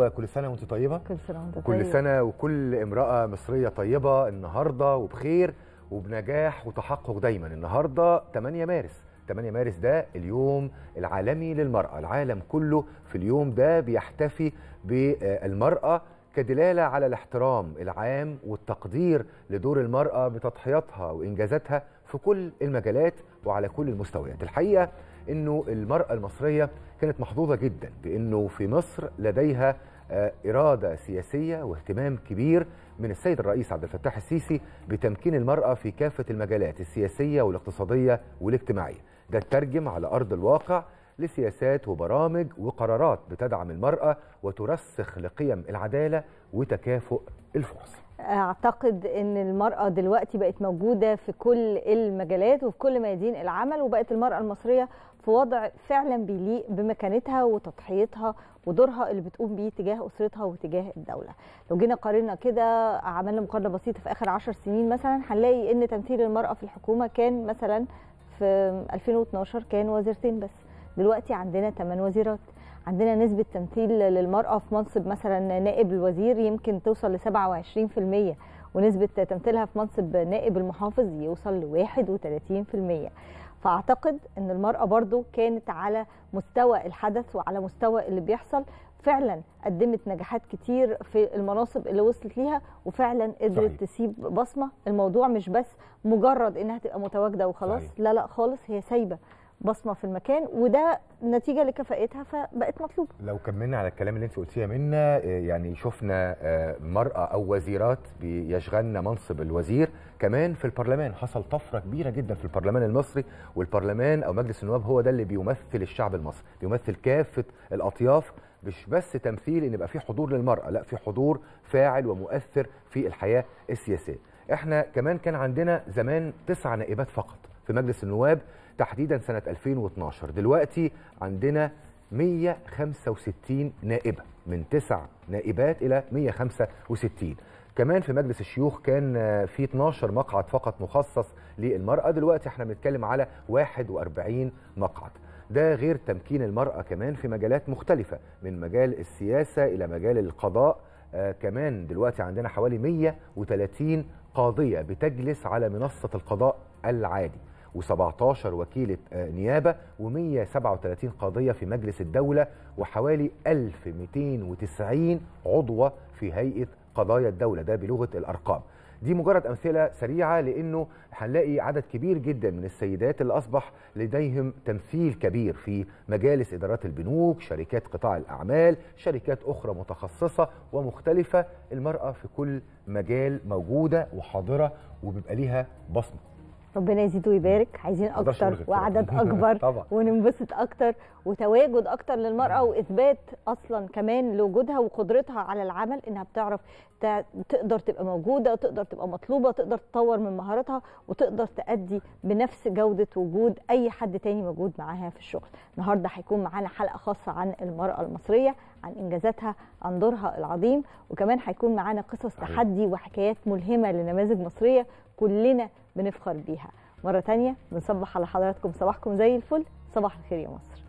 كل سنة وانت طيبة. كل سنة وانت طيب. كل سنة وكل امرأة مصرية طيبة النهاردة وبخير وبنجاح وتحقق دايما. النهاردة 8 مارس. 8 مارس ده اليوم العالمي للمرأة. العالم كله في اليوم ده بيحتفي بالمرأة كدلالة على الاحترام العام والتقدير لدور المرأة بتضحياتها وإنجازاتها في كل المجالات وعلى كل المستويات. الحقيقة إنه المرأة المصرية كانت محظوظة جدا بإنه في مصر لديها إرادة سياسية واهتمام كبير من السيد الرئيس عبد الفتاح السيسي بتمكين المرأة في كافة المجالات السياسية والاقتصادية والاجتماعية. ده ترجم على أرض الواقع لسياسات وبرامج وقرارات بتدعم المرأة وترسخ لقيم العدالة وتكافؤ الفرص. اعتقد ان المرأة دلوقتي بقت موجودة في كل المجالات وفي كل ميادين العمل، وبقت المرأة المصرية في وضع فعلا بيليق بمكانتها وتضحيتها ودورها اللي بتقوم بيه تجاه أسرتها وتجاه الدولة. لو جينا قارنا كده، عملنا مقارنة بسيطة في آخر 10 سنين مثلا، هنلاقي ان تمثيل المرأة في الحكومة كان مثلا في 2012 كان وزيرتين بس، دلوقتي عندنا 8 وزيرات. عندنا نسبة تمثيل للمرأة في منصب مثلا نائب الوزير يمكن توصل ل 27%، ونسبة تمثيلها في منصب نائب المحافظ يوصل ل 31%. فأعتقد أن المرأة برضو كانت على مستوى الحدث وعلى مستوى اللي بيحصل، فعلا قدمت نجاحات كتير في المناصب اللي وصلت ليها، وفعلا قدرت تسيب بصمة. الموضوع مش بس مجرد انها تبقى متواجدة وخلاص، لا خالص، هي سايبة بصمة في المكان، وده نتيجة لكفاءتها فبقت مطلوبة. لو كملنا على الكلام اللي انت قلتيه منا، يعني شفنا مرأة او وزيرات بيشغلن منصب الوزير. كمان في البرلمان حصل طفرة كبيرة جدا في البرلمان المصري، والبرلمان او مجلس النواب هو ده اللي بيمثل الشعب المصري، بيمثل كافة الاطياف، مش بس تمثيل ان يبقى في حضور للمرأة، لا، في حضور فاعل ومؤثر في الحياة السياسية. احنا كمان كان عندنا زمان 9 نائبات فقط في مجلس النواب تحديدا سنة 2012، دلوقتي عندنا 165 نائبة، من 9 نائبات إلى 165. كمان في مجلس الشيوخ كان في 12 مقعد فقط مخصص للمرأة، دلوقتي احنا بنتكلم على 41 مقعد. ده غير تمكين المرأة كمان في مجالات مختلفة، من مجال السياسة إلى مجال القضاء. كمان دلوقتي عندنا حوالي 130 قاضية بتجلس على منصة القضاء العادي، و17 وكيلة نيابة، و137 قاضية في مجلس الدولة، وحوالي 1290 عضوة في هيئة قضايا الدولة، ده بلغة الأرقام. دي مجرد أمثلة سريعة، لأنه هنلاقي عدد كبير جدا من السيدات اللي أصبح لديهم تمثيل كبير في مجالس إدارات البنوك، شركات قطاع الأعمال، شركات أخرى متخصصة ومختلفة. المرأة في كل مجال موجودة وحاضرة وبيبقى ليها بصمة. ربنا يزيد ويبارك. عايزين اكتر وعدد اكبر وننبسط اكتر وتواجد اكتر للمرأة، واثبات اصلا كمان لوجودها وقدرتها على العمل، انها بتعرف تقدر تبقى موجودة وتقدر تبقى مطلوبة، تقدر تطور من مهاراتها وتقدر تأدي بنفس جودة وجود اي حد تاني موجود معاها في الشغل. النهارده هيكون معانا حلقة خاصة عن المرأة المصرية، عن انجازاتها، عن دورها العظيم، وكمان هيكون معانا قصص تحدي وحكايات ملهمة لنماذج مصرية كلنا بنفخر بيها. مرة تانية بنصبح على حضراتكم، صباحكم زي الفل، صباح الخير يا مصر.